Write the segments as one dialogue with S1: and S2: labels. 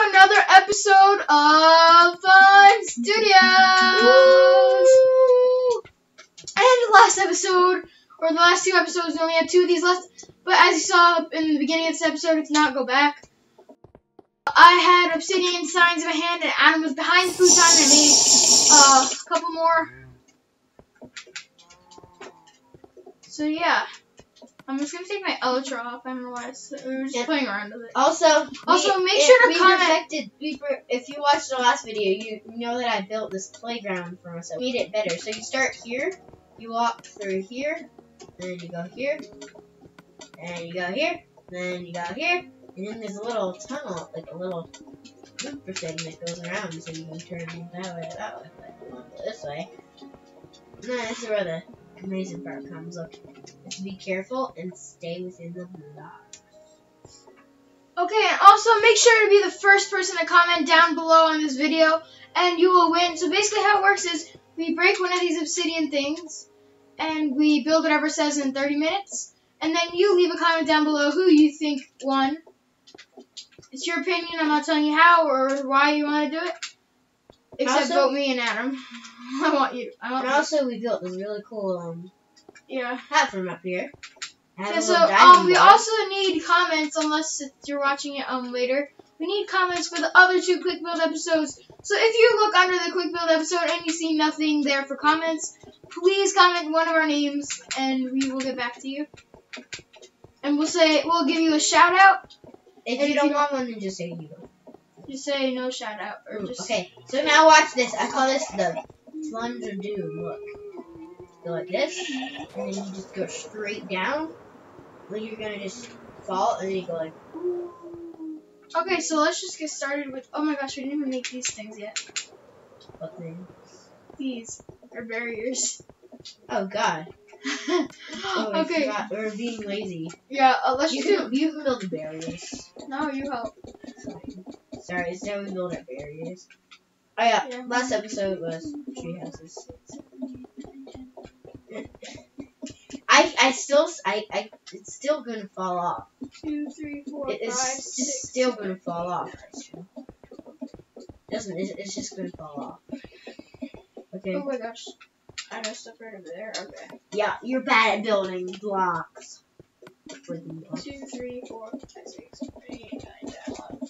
S1: another episode of Fun Studios. And the last episode, or the last two episodes, we only have two of these left. But as you saw in the beginning of this episode, it's not go back. I had obsidian signs in my hand, and Adam was behind the futon, and I made a couple more. So yeah. I'm just gonna take my elytra off. I don't know why. We were just playing around with it.
S2: Also,
S1: make sure to comment.
S2: If you watched the last video, you know that I built this playground for myself. We made it better. So you start here, you walk through here, then you go here, and you go here, then you go here, and then there's a little tunnel, like a little looper thing that goes around, so you can turn that way, this way. And then this is where the amazing part comes. Look, just be careful and stay within the blocks.
S1: Okay, and also make sure to be the first person to comment down below on this video, and you will win. So basically how it works is we break one of these obsidian things, and we build whatever it says in 30 minutes, and then you leave a comment down below who you think won. It's your opinion. I'm not telling you how or why you want to do it. Except
S2: also,
S1: vote me and Adam. I want you.
S2: Also, we built this really cool platform up here.
S1: Yeah, so we also need comments, unless you're watching it later. We need comments for the other two quick build episodes. So if you look under the quick build episode and you see nothing there for comments, please comment one of our names and we will get back to you. And we'll give you a shout out.
S2: If you don't want one, then just say you don't.
S1: Just say no shout out or just.
S2: Okay, so now watch this. I call this the plunge of doom. Look. Go like this, and then you just go straight down. Then you're gonna just fall, and then you go like.
S1: Okay, so let's just get started with. Oh my gosh, we didn't even make these things yet.
S2: What things?
S1: These are barriers.
S2: Oh God.
S1: Okay.
S2: We're being lazy.
S1: Yeah, let's
S2: you can build the barriers.
S1: No, you help.
S2: Sorry, it's how we build our barriers. Oh yeah, last episode was tree houses. It's still gonna fall off.
S1: 2, 3, 4, 5, 6.
S2: It's still gonna fall off. It's just gonna fall off. Okay.
S1: Oh my gosh. I messed up right over there. Okay.
S2: Yeah, you're bad at building blocks.
S1: 2, 3, 4, 5, 6, 7, 8, 9, 10, 11,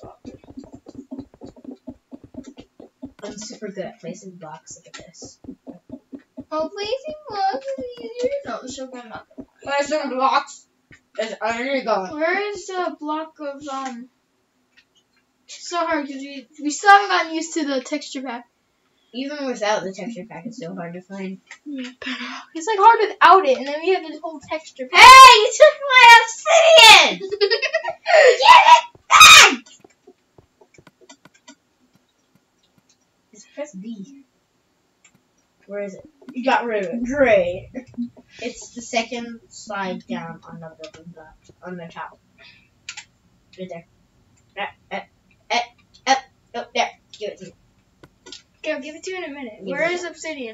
S1: 12.
S2: I'm super good at placing blocks. Look at this.
S1: Oh, placing blocks is easier. No, she'll get nothing.
S2: Placing blocks is illegal.
S1: Where is the block of It's so hard because we still haven't gotten used to the texture pack.
S2: Even without the texture pack, it's still hard to find.
S1: Yeah, it's like hard without it, and then we have this whole texture pack.
S2: Hey, you took my obsidian! Give it back! Just press B. Where is it? You got rid of it. Great. It's the second slide down on the building block on the top. Right there. Oh, there. Give it to me.
S1: Okay, I'll give it to you in a minute. Where is obsidian?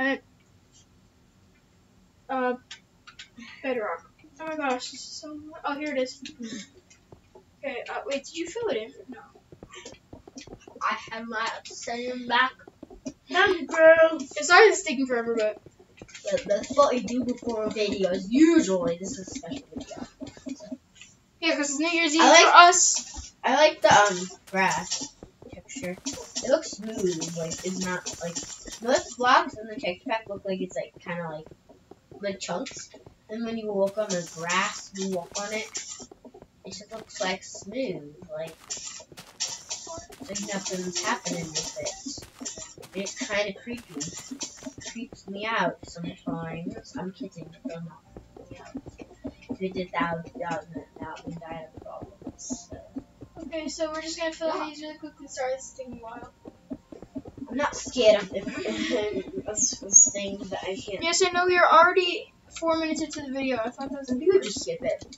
S1: Bedrock. Oh my gosh, this is so. Oh, here it is. Okay, wait, did you fill it in? No.
S2: I have my obsidian back.
S1: Thank you, girl. Sorry this is taking forever, but.
S2: That's what we do before videos. Usually, this is a special video. So.
S1: Yeah, because it's New Year's Eve for us.
S2: I like the grass texture. It looks smooth. Like it's not like most blocks in the texture pack look like it's like kind of like chunks. And when you walk on the grass, you walk on it. It just looks like smooth. Like nothing's happening with it. It's kind of creepy. Creeps me out sometimes. I'm kidding. I'm not. If it did that would die of problems. So.
S1: Okay, so we're just gonna fill in these really quickly. Sorry, this is taking a while.
S2: I'm not scared of things that I can't.
S1: Yes, I know we are already 4 minutes into the video. I thought that was.
S2: You could just skip it.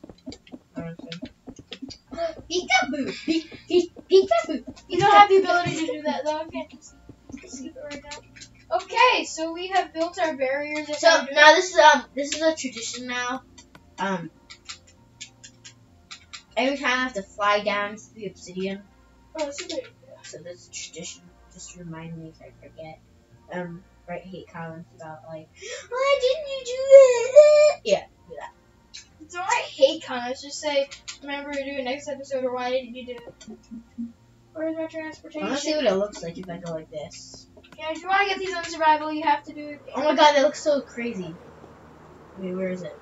S2: Peekaboo! Peekaboo!
S1: You don't have the ability to do that though. I can't just skip it right now. Okay, so we have built our barriers.
S2: So now this is a tradition now. Every time I have to fly down to the obsidian,
S1: Oh, that's a good idea.
S2: So that's a tradition. Just to remind me if I forget. Write hate comments about like, why didn't you do it? Yeah, do that.
S1: Don't write hate comments. Just say, remember to do it next episode, or why didn't you do it? Where's my transportation?
S2: I want to see what it looks like if I go like this.
S1: Yeah, if you want to get these on survival, you have to do it.
S2: Oh my god, that looks so crazy. Wait, where is it?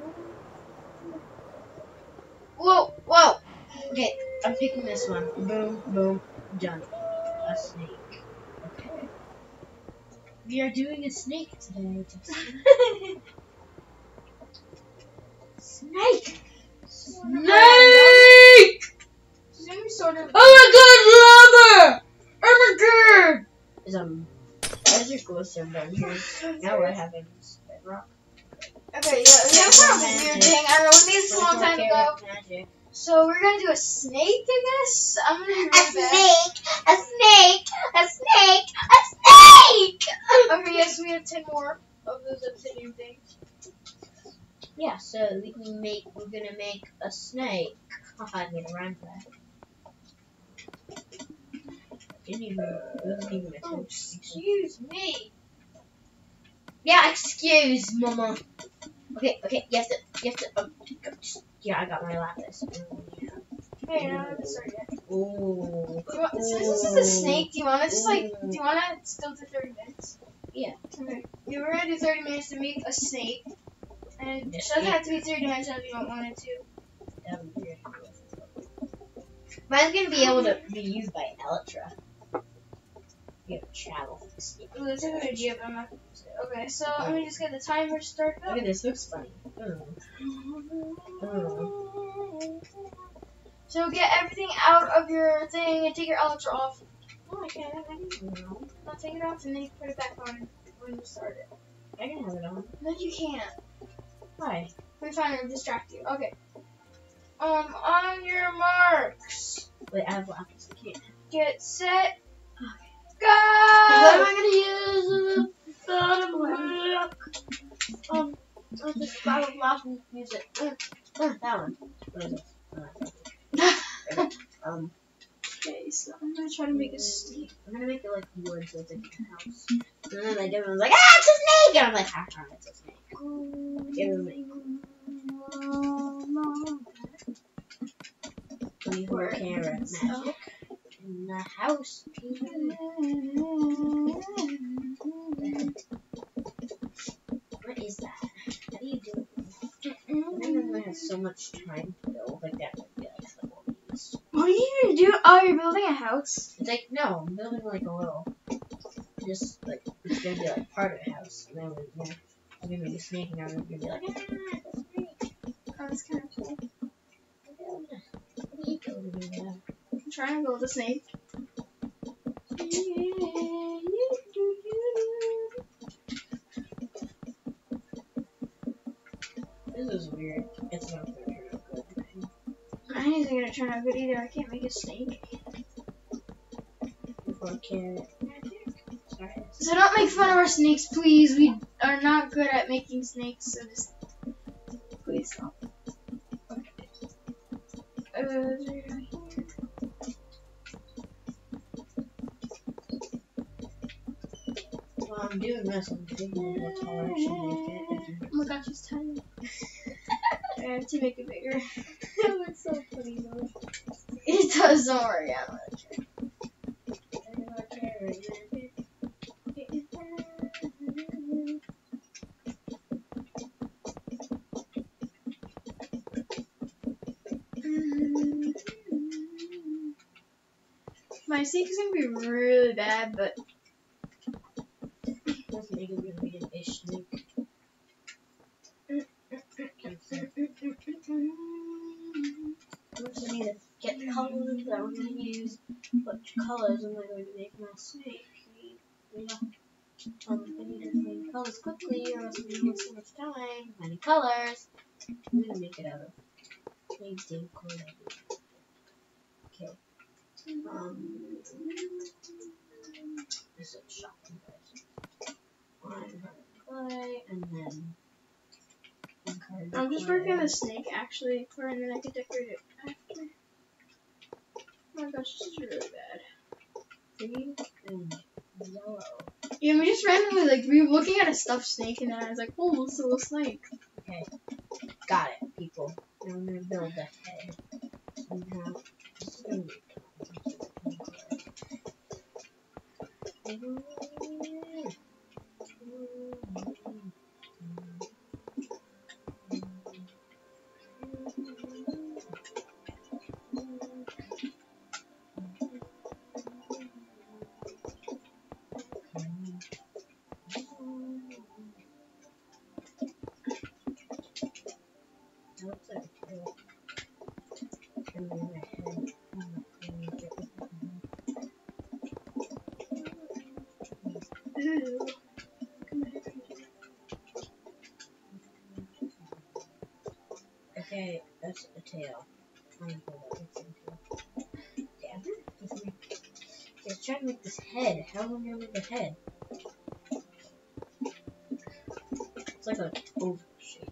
S1: Whoa, whoa.
S2: Okay, I'm picking this one. Boom, boom, done. A snake. Okay. We are doing a snake today, Justin. Snake! Snake!
S1: Zoom sort of.
S2: Oh my god, lava! Oh my god! There's your glowstone down here. Now what happens? Bedrock?
S1: Okay, yeah, we have kind of a weird thing. I don't know, we made this a long time ago.
S2: Magic.
S1: So we're gonna do a snake, I guess. I'm gonna do
S2: A
S1: my best.
S2: snake! A snake! A snake! A snake!
S1: Okay, yes, we have 10 more of those obsidian things.
S2: Yeah, so we're gonna make a snake. I made a rhyme for that. It wasn't even a
S1: Oh,
S2: touch.
S1: excuse me.
S2: Yeah, excuse, mama. Okay, you have to, yeah, I got my lapis.
S1: Hey, I don't have to start yet.
S2: Ooh.
S1: Since this is a snake, do you want to still do 30 minutes?
S2: Yeah.
S1: Okay. Yeah, we're gonna do 30 minutes to make a snake. And it doesn't have to be 3 dimensional if you don't want it to.
S2: Mine's gonna be able to be used by Elytra. You have to travel for the snake.
S1: Ooh, that's a good idea, but I'm not gonna use it. Okay, so let me just get the timer started up.
S2: Look at this, looks funny.
S1: So get everything out of your thing and take your elytra off.
S2: Oh, I can't have anything now.
S1: Now take it off and then you put it back on when you start it.
S2: I can have it on.
S1: No, you can't.
S2: Why?
S1: We're trying to distract you. Okay. On your marks.
S2: Wait, I have lapis. I can't.
S1: Get set.
S2: What am
S1: Go!
S2: I gonna use?
S1: I'll just bottle of lava and use it.
S2: That one. What is it?
S1: Okay, so I'm gonna try to make a snake.
S2: I'm gonna make it like wood so it's like a house. And then like everyone's like, ah, it's a snake! And I'm like, haha, it's a snake. Give it me. 24 karat magic in the house. What is that? How do you do it? I think I'm gonna have so much time to build. Like that would be like so obvious.
S1: What do you even do? Oh, you're building a house?
S2: It's like, no, I'm building like a little, just like, it's gonna be like part of the house. And then we're gonna make a snake and everyone's gonna be like, ah, it's a snake.
S1: Oh, that's kind of cool.
S2: What are you building?
S1: I'm trying to build a snake.
S2: This is weird. It's not gonna turn out good.
S1: Mine isn't gonna turn out good either. I can't make a snake.
S2: 24 karat magic. Sorry.
S1: So don't make fun of our snakes, please. We are not good at making snakes, so just please stop. Okay.
S2: While I'm doing this, I'm thinking what color I should make it.
S1: Oh my gosh, it's tiny. I have to make it bigger.
S2: That looks so funny though.
S1: It does, don't worry. I'm gonna try.
S2: 24 karat magic.
S1: My snake is gonna be really bad, but
S2: This snake is gonna be an ish snake. I'm just need to get the colors that we're gonna use. What colors am I going to make my snake? Yeah. I need to find colors quickly, or else I'm gonna waste so much time finding colors. I'm gonna make it out of plain steel clay. Okay. This is shocking, guys. One clay, and then one card.
S1: I'm just working on the snake actually, and then I can decorate it after. Oh my gosh, this is really bad.
S2: Green and yellow.
S1: Yeah, we just randomly, like, we were looking at a stuffed snake, and then I was like, oh, it's a little snake.
S2: Okay. Got it, people. Now I'm gonna build a head. Somehow. This is gonna be okay, that's a tail. Damn it. Let's try to make this head. How am I gonna make the head? It's like a oval shape.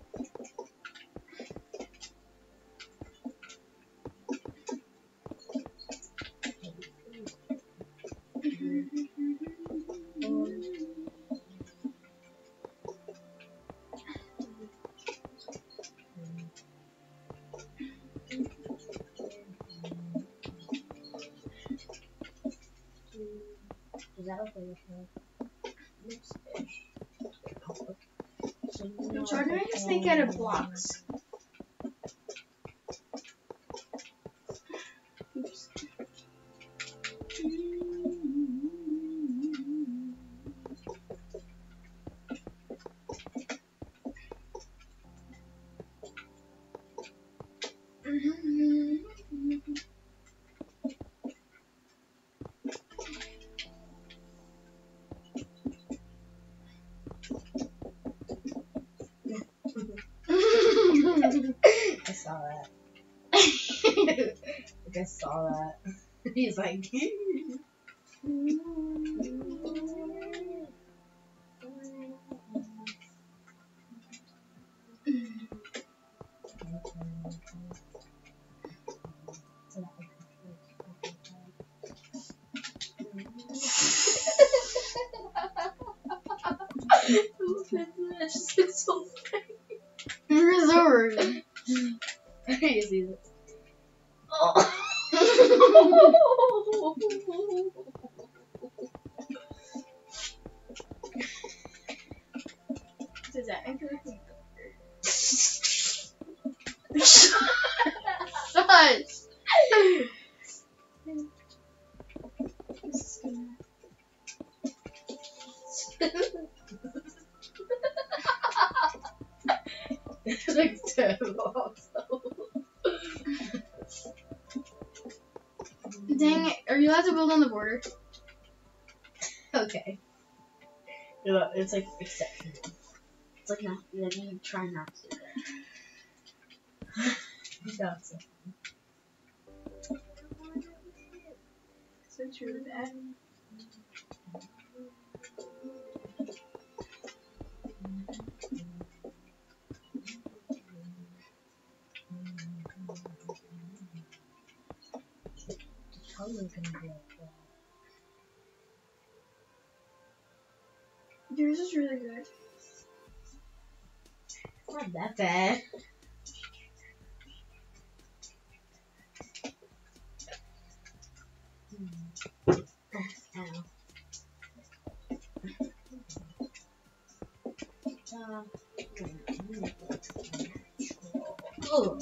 S2: Does that look like a head? Looks fish.
S1: I'm trying to make a snake out of blocks. Oops.
S2: I saw that. Like I saw that. He's like.
S1: It's so funny. Resort.
S2: You see this?
S1: Oh. Does that actually Shush.
S2: It looks terrible.
S1: Dang it. Are you allowed to build on the border?
S2: Okay. No, it's like exceptional. It's like not. Like you try not to do that. That's it.
S1: So it's really bad.
S2: Totally gonna be okay.
S1: Yours is really good.
S2: It's not that bad. Oh.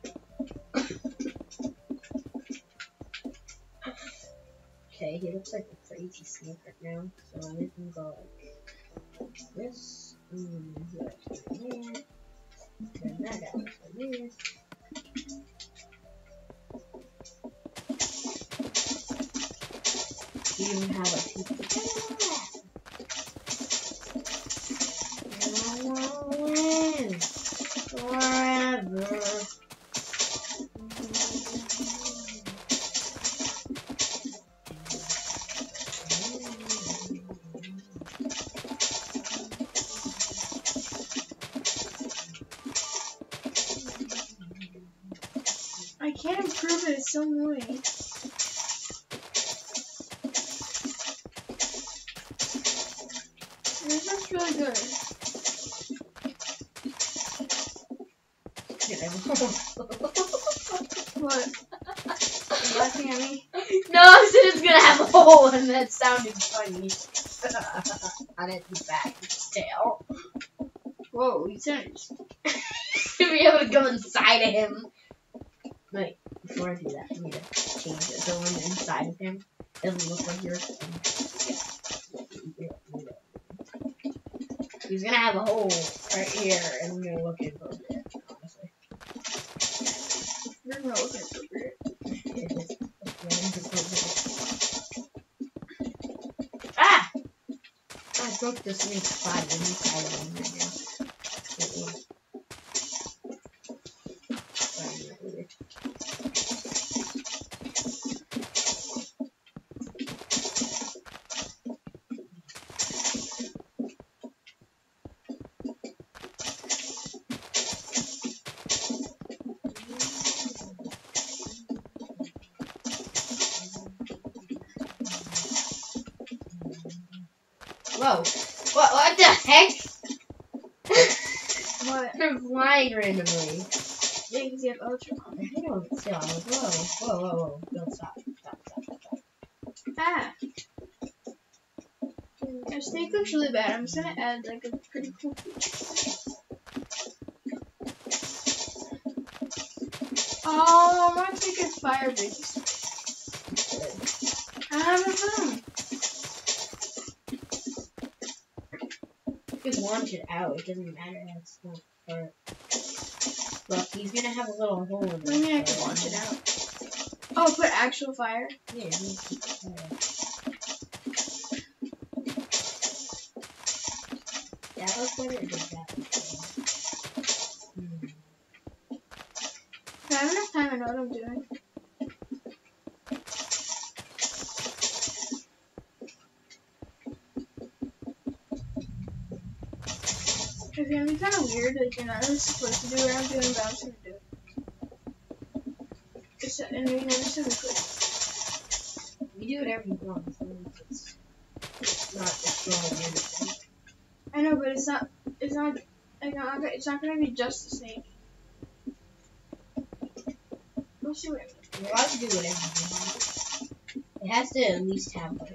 S2: Okay, he looks like a crazy snake right now, so I'm making him go like this. Turn that out like this. You even have a pizza. I wanna win forever.
S1: I can't improve it, it's so annoying. really good. What? Are you laughing at me?
S2: No, I said it's gonna have a hole, and that sounded funny. On its back, its tail.
S1: Whoa, you said
S2: To be able to go inside of him. Wait, before I do that, I need to change it so when inside of him doesn't look like yours. He's gonna have a hole right here, and I'm gonna look inappropriate, honestly.
S1: you're gonna look inappropriate.
S2: Ah! I broke the snake spine inside of him right now. Whoa. What the heck?
S1: What?
S2: They're flying randomly.
S1: Yeah, because you have ultra.
S2: I don't see. I was, whoa. Don't stop. Stop.
S1: Ah. Your snake looks really bad. I'm just gonna add like a pretty cool feature. Oh, I want to take a fire base. I have a phone.
S2: You can launch it out. It doesn't matter how it's not hurt. Look, he's gonna have a little hole in it.
S1: What do you mean I can launch it out? Oh, put actual fire?
S2: Yeah, that looks better. Or did that look better?
S1: If I have enough time, I know what I'm doing. It's gonna be kind of weird, like you're not really supposed to do what I'm doing, but I'm just gonna do it. And we never said we could.
S2: You do whatever you want, as long as it's not destroying anything.
S1: I know, but it's not gonna be just the snake. We'll see what it is.
S2: You're allowed to do whatever you want. It has to at least have like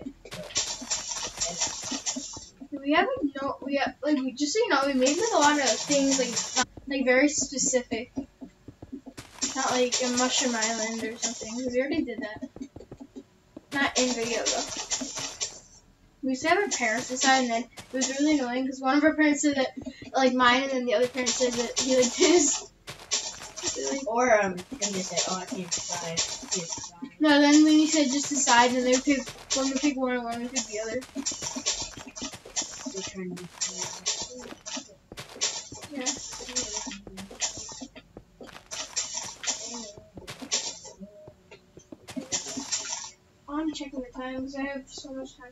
S1: Just so you know, we made like a lot of things like very specific. Not like a Mushroom Island or something, because we already did that. Not in video though. We used to have our parents decide, and then it was really annoying because one of our parents said that like mine, and then the other parent said that he liked his.
S2: Or and just said, oh, I can't decide.
S1: No, then when he said just decide, and they would pick one would pick one and one would pick the other.
S2: They're trying to be fair.
S1: Yeah. I'm checking the time because I have so much time.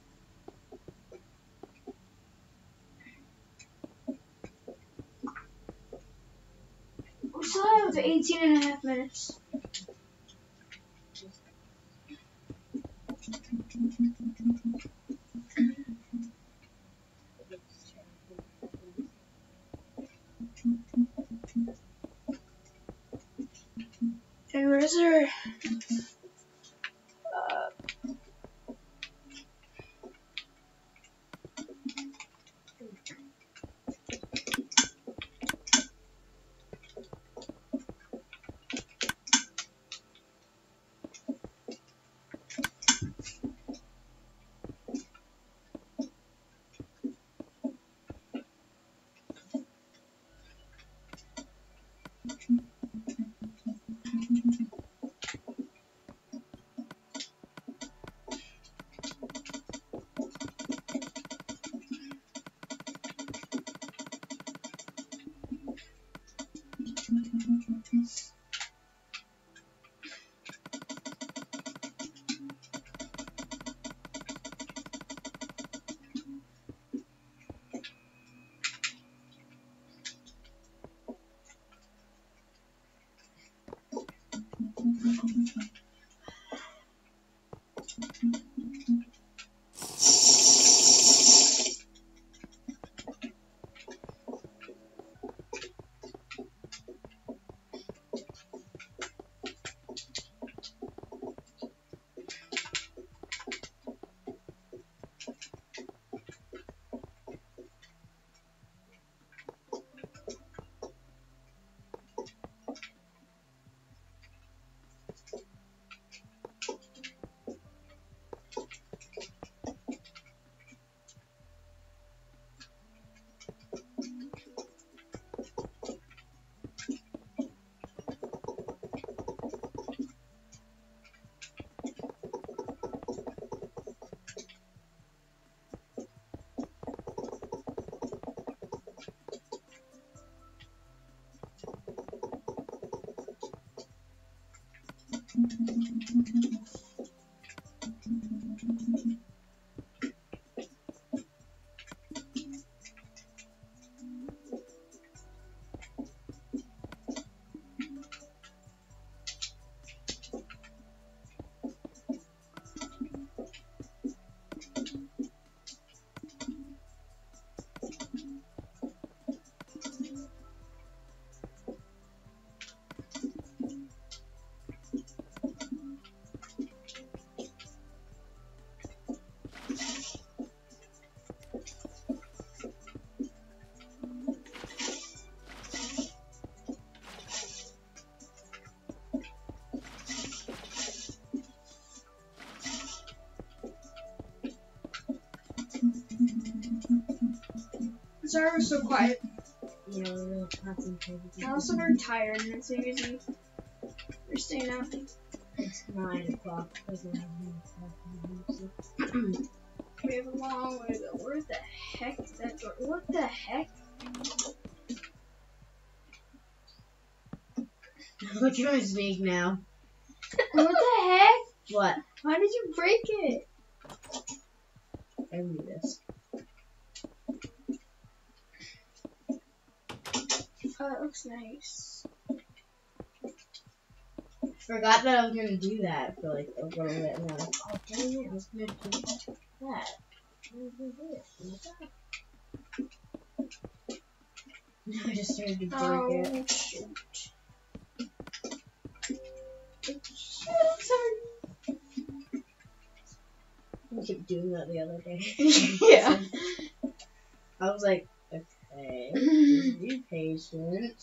S1: We still have 18.5 minutes. And where's our Sorry we're so quiet.
S2: Yeah, we're really concentrated.
S1: I'm also very tired, and it's usually we're staying out.
S2: It's 9 o'clock.
S1: We have a long way to go. Where the heck is that door? What the heck?
S2: Look at my snake now.
S1: What the heck?
S2: What?
S1: Why did you break it?
S2: I do this.
S1: Oh, that looks nice.
S2: Forgot that I was gonna do that for like a little bit. And I was like, oh dang it, I was gonna do that. I just started to break it.
S1: Shoot.
S2: I kept doing that the other day.
S1: Yeah.
S2: I was like, okay, just be patient.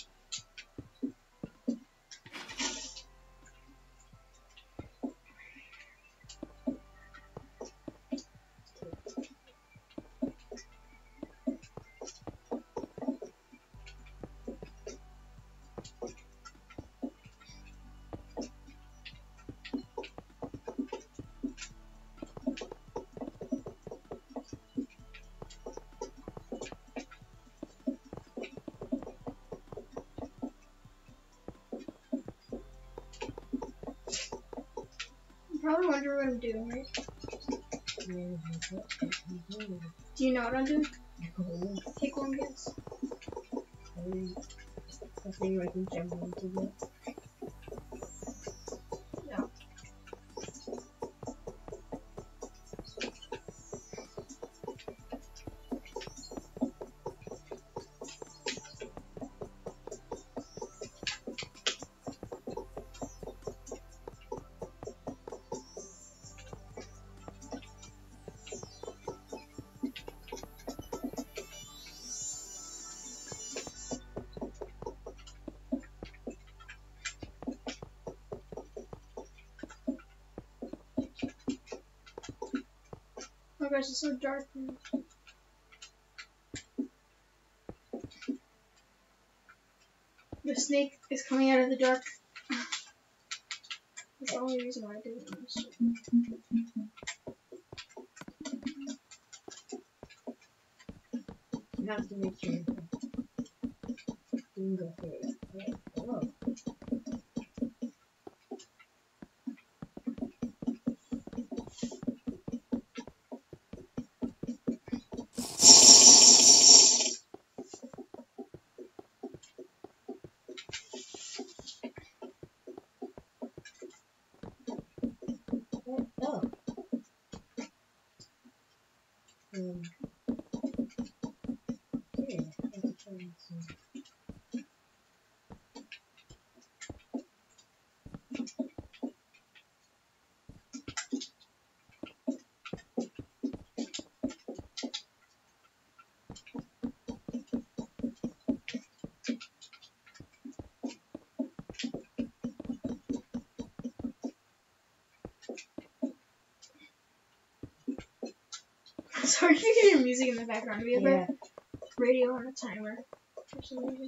S1: You probably wonder what I'm doing, right? Do you know what I'm doing? Take one guess.
S2: I think I can jump into that.
S1: No. Oh gosh, it's so dark now. The snake is coming out of the dark. That's the only reason why I did it.
S2: You have to make sure you can go through it. Oh. Oh. Okay, let's try some.
S1: Sorry if you can hear music in the background. We have
S2: Yeah.
S1: a radio on a timer for some reason.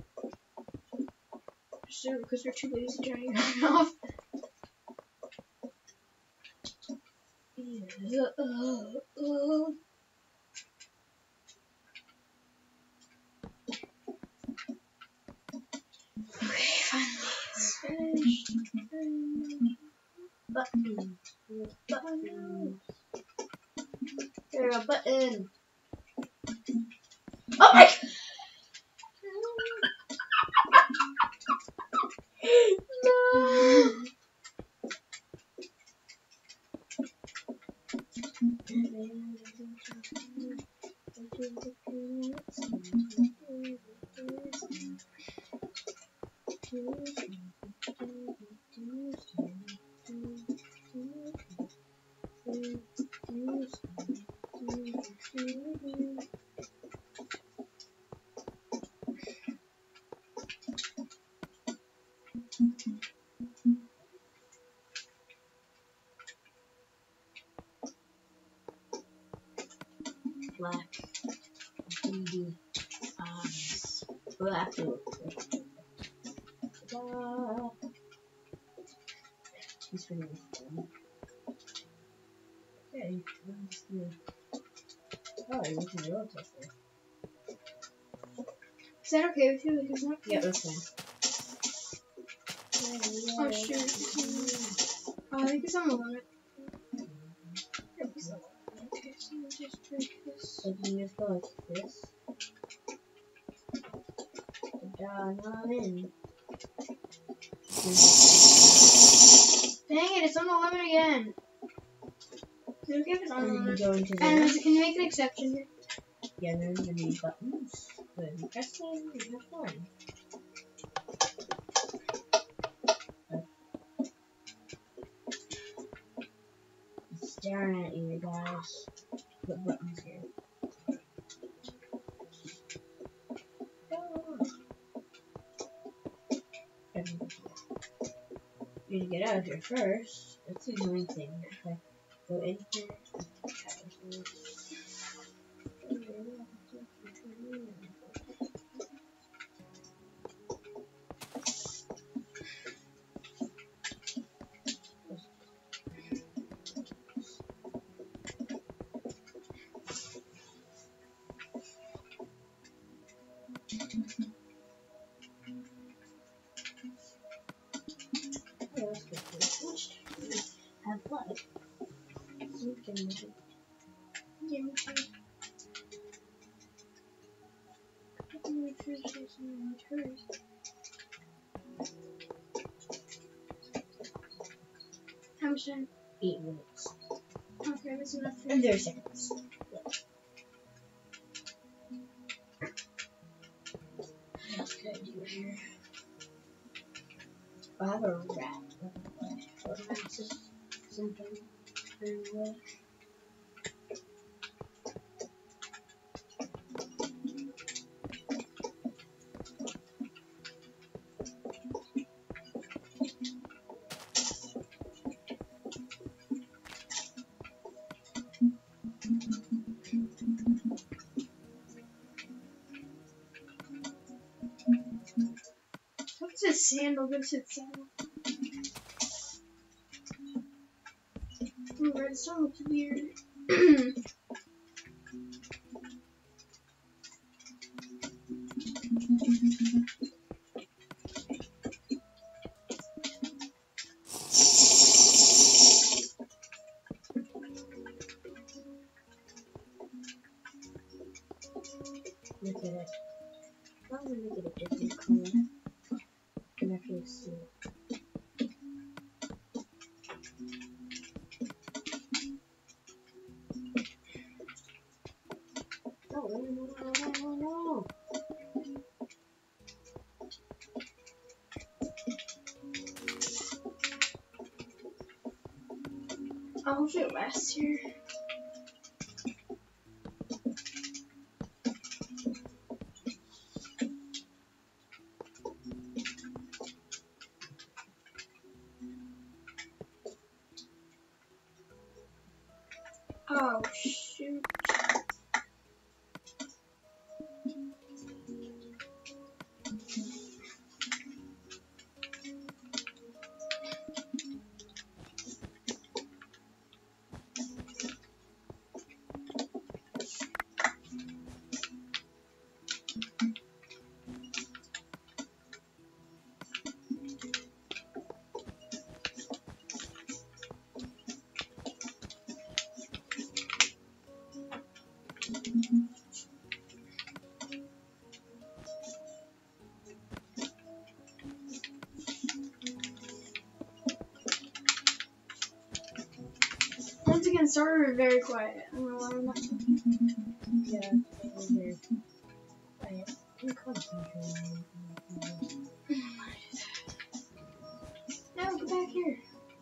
S1: So, because we're too lazy to turn it off. Okay, finally. Finished.
S2: Button. Button. There a button. Oh my! No. Black beady eyes. Black look. He's pretty fun. Okay, I'm just gonna. Oh, you're looking at your tester.
S1: Is that okay with you? Because not.
S2: Yeah, that's fine.
S1: Oh shoot. Oh, I think it's on the limit. It's on the limit. Okay, so we'll just break this.
S2: So then you go like this. Not in.
S1: Dang it, it's on the limit again. Is it okay if it's on the
S2: And then
S1: limit?
S2: you go into
S1: And
S2: there.
S1: can you make an exception here?
S2: Yeah, there's gonna be buttons. Good. You press them and have fun. I'm staring at you guys. Put buttons here. You need to get out of here first. That's the annoying thing. If I go in here, have fun. You can move it.
S1: Yeah, me too. How much time?
S2: 8 minutes.
S1: Okay, that's enough for
S2: And 30 seconds. What else could I do here? I have a rat. What rats is something?
S1: What's this sandal? This is sandal. Oh, redstone looks weird.
S2: Look at it. I'm gonna make it a different color. And actually see it. No.
S1: I hope it lasts here. Oh shoot. music and server are very quiet. I don't know why I'm not.
S2: Yeah, they're quiet. I'm concentrating.
S1: No, go back here.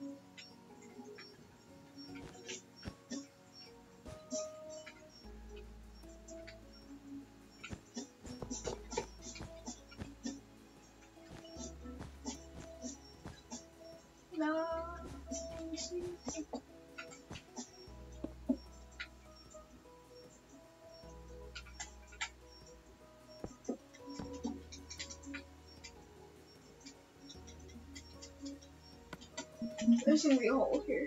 S1: No. There's gonna be a hole here.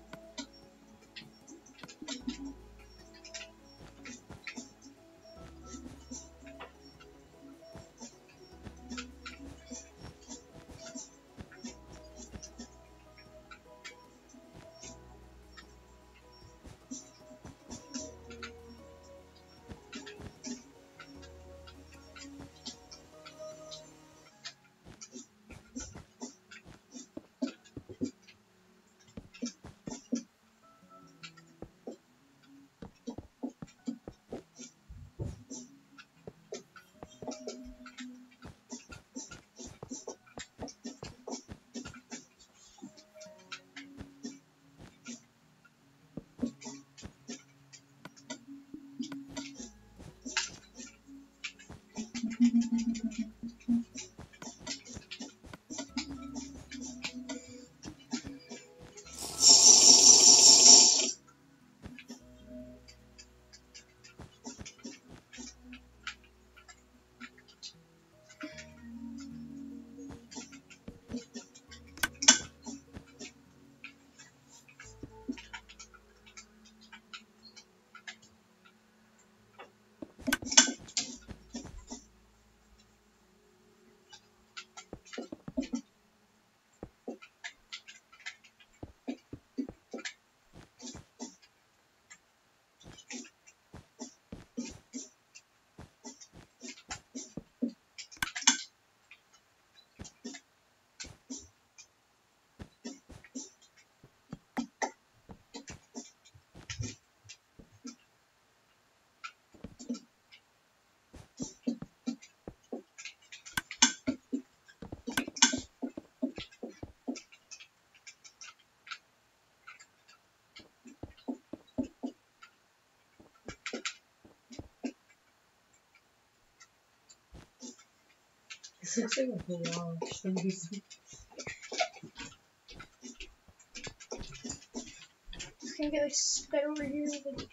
S2: This looks like a whole for some reason.
S1: Just gonna get like sped over here. Like,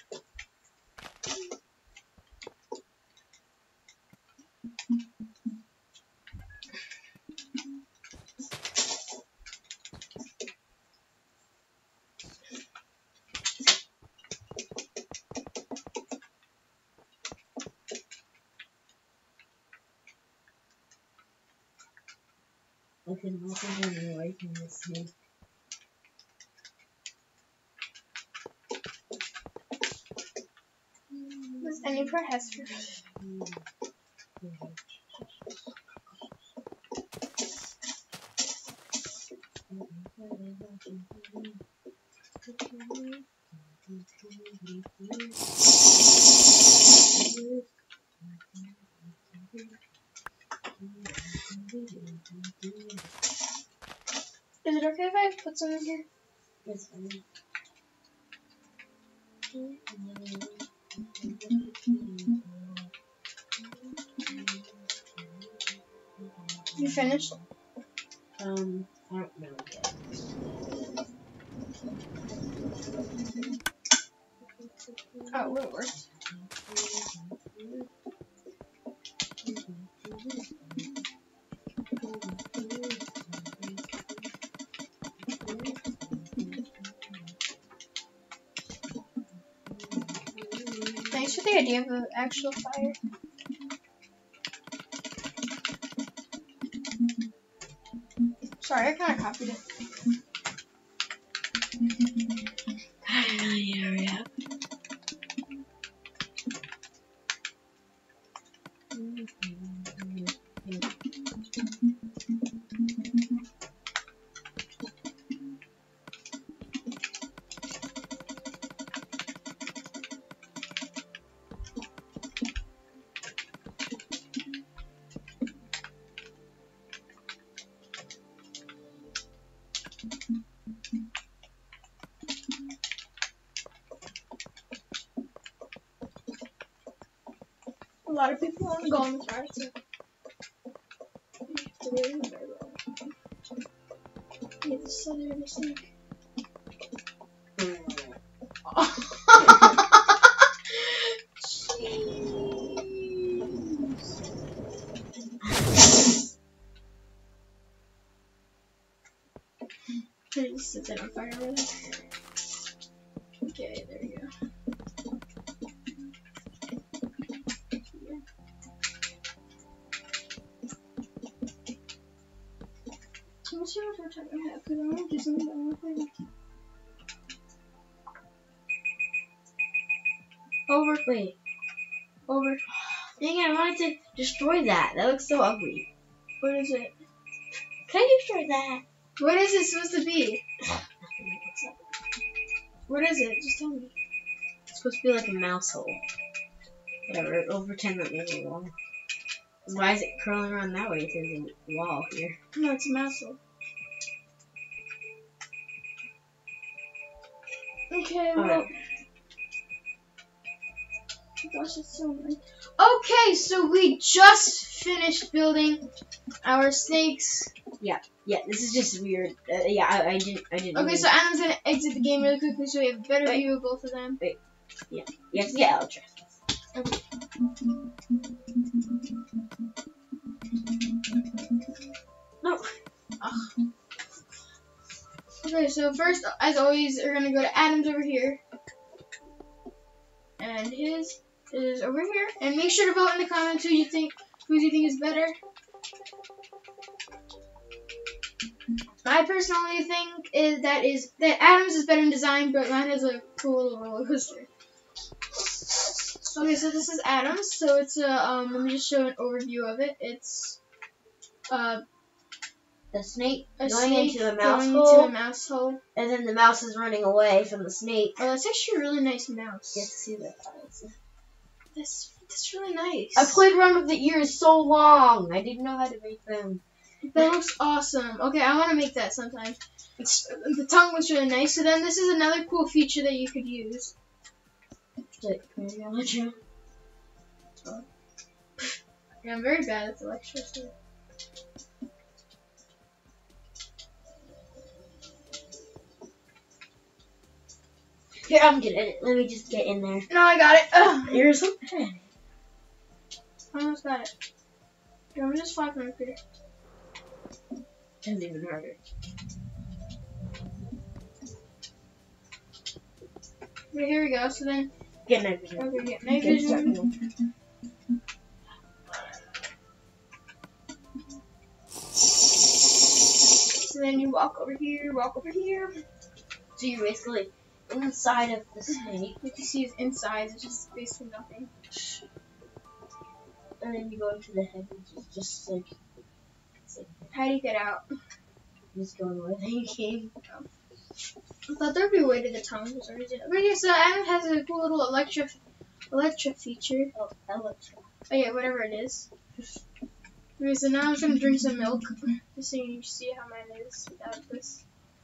S2: I can also run away from this snake.
S1: this any part has to. Is it okay if I put some in here?
S2: It's fine.
S1: You finished?
S2: I don't know yet.
S1: Oh, it worked. Thanks for the idea of an actual fire. Sorry, I kind of copied it.
S2: I don't know the area.
S1: A lot of people want to go on this ride, so you have to wait in the road. Get the center of the snake. Can I just set that on fire really? Okay, there we go. Let's see what more time I have, because I want to do something that I want to play. Over.
S2: Wait.
S1: Over.
S2: Dang it, I wanted to destroy that. That looks so ugly.
S1: What is it?
S2: Can I destroy that?
S1: What is it supposed to be? What is it? Just tell me.
S2: It's supposed to be like a mouse hole. Whatever, we'll pretend that there's a wall. Why is it curling around that way if there's a wall here?
S1: No, it's a mouse hole. Okay, well.
S2: Alright.
S1: Gosh, that's so nice. Okay, so we just finished building our snakes.
S2: Yeah, this is just weird. I didn't.
S1: Okay, so Adam's gonna exit the game really quickly so we have a better view of both of them.
S2: You have to get Elytra.
S1: Okay.
S2: No.
S1: Ugh. Okay, so first, as always, we're gonna go to Adam's over here. And his is over here. And make sure to vote in the comments who you think is better. I personally think that Adam's is better in design, but mine has a cool little roller coaster. Okay, so this is Adam's. So it's a let me just show an overview of it. It's
S2: The snake
S1: a
S2: going
S1: snake
S2: into a mouse
S1: going
S2: hole,
S1: into a mouse hole.
S2: and then the mouse is running away from the snake.
S1: Oh, that's actually a really nice mouse.
S2: You have to see that.
S1: That's really nice.
S2: I played around with the ears so long. I didn't know how to make them.
S1: That looks awesome. Okay, I want to make that sometime. The tongue looks really nice. So then this is another cool feature that you could use.
S2: Elytra.
S1: Yeah, I'm very bad at electricity.
S2: Here, I'm good at it. Let me just get in there.
S1: No, I got it. Ugh.
S2: You're so bad.
S1: I almost got it. Here, I'm just flapping up here.
S2: That's even harder.
S1: Okay, here we go. So then,
S2: Get night vision.
S1: okay, get night vision. So then you walk over here, walk over here.
S2: So you're basically inside of the snake,
S1: What you see is inside. It's just basically nothing.
S2: and then you go into the head, which is just like, it's like
S1: How do you get out?
S2: just going where they came.
S1: I thought there'd be a way to the tongue for some reason. Okay, yeah, so Adam has a cool little Elytra feature.
S2: Oh, Elytra.
S1: Oh yeah, whatever it is. Okay, so now I'm just gonna drink some milk, just so you see how mine is without this.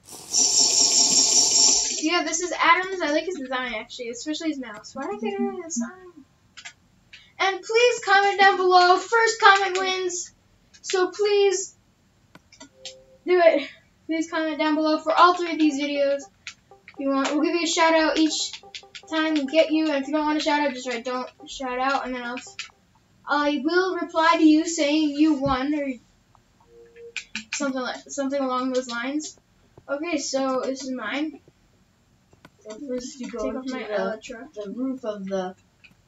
S1: Yeah, this is Adam's. I like his design actually, especially his mouse. Why did I get rid of the sign? And please comment down below. First comment wins. So please do it. Please comment down below for all 3 of these videos. If you want, we'll give you a shout out each time we get you. And if you don't want a shout out, just write "don't shout out," and then I will reply to you saying you won or something along those lines. Okay, so this is mine.
S2: So first you go
S1: Take off
S2: into
S1: my Elytra.
S2: the roof of the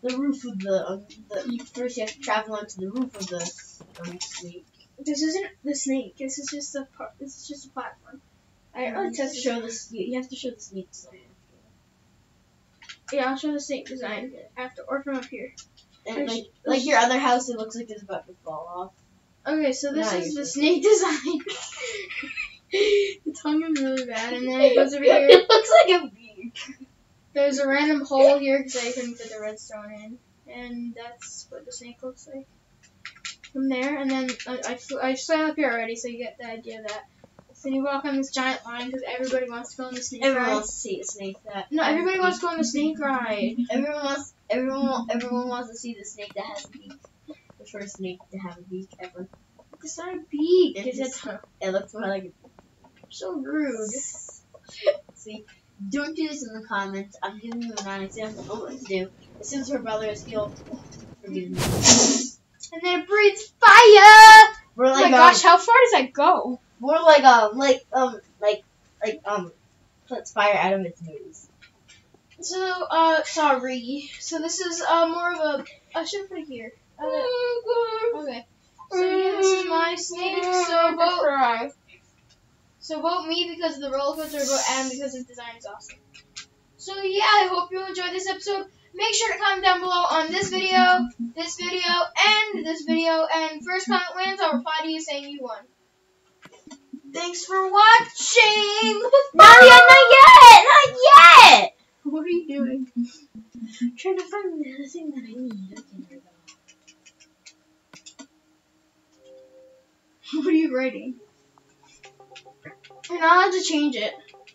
S2: first you have to travel onto the roof of the snake.
S1: This isn't the snake. This is just a platform. I didn't really test
S2: show this. You have to show the snake design.
S1: Yeah, I'll show the snake design after, or from up here.
S2: And like your other house, it looks like it's about to fall off.
S1: Okay, so this
S2: Now
S1: is
S2: you're
S1: the snake design. The tongue is really bad, and then it goes over here.
S2: It looks like a beak.
S1: There's a random hole here because I couldn't fit the redstone in, and that's what the snake looks like from there. And then I swam up here already, so you get the idea of that. Then you walk on this giant line because everybody wants to go on the snake
S2: Everyone
S1: ride.
S2: wants to see a snake.
S1: No, everybody wants to go on the snake ride.
S2: Everyone wants to see the snake that has a beak. The first snake to have a beak ever.
S1: It's not a beak.
S2: It looks more like
S1: So rude.
S2: See, don't do this in the comments. I'm giving you a non-example of what to do. As soon as her brother is healed, forgive me.
S1: And then it breathes fire.
S2: We're
S1: Oh
S2: like,
S1: my gosh, how far does that go?
S2: More like puts fire out of its nose.
S1: So, sorry. So this is more of a. I should put it here. Okay. So yeah, this is my snake. So vote me because of the roller coaster, vote Adam because his design is awesome. So yeah, I hope you enjoyed this episode. Make sure to comment down below on this video, and this video, and first comment wins. I'll reply to you saying you won. Thanks for watching.
S2: Not yet!
S1: What are you doing?
S2: I'm trying to find the other thing that I need. Okay,
S1: What are you writing? You're not allowed to change it.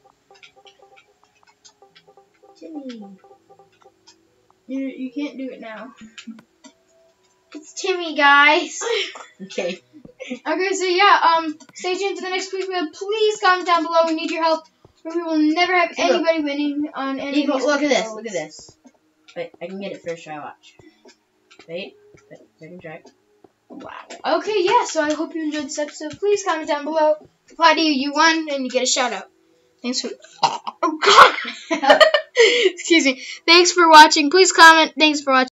S2: Timmy.
S1: You can't do it now.
S2: It's Timmy, guys. Okay.
S1: Okay, so yeah, stay tuned for the next quiz video. Please comment down below. We need your help. Or we will never have anybody winning on any of these
S2: Look at this.
S1: episodes.
S2: Look at this. Wait, I can get it first try. Watch. Wait. Second try.
S1: Wow. Okay, yeah, so I hope you enjoyed this episode. Please comment down below. Reply to you. You won, and you get a shout out. Thanks for. Oh, God. Excuse me. Thanks for watching. Please comment. Thanks for watching.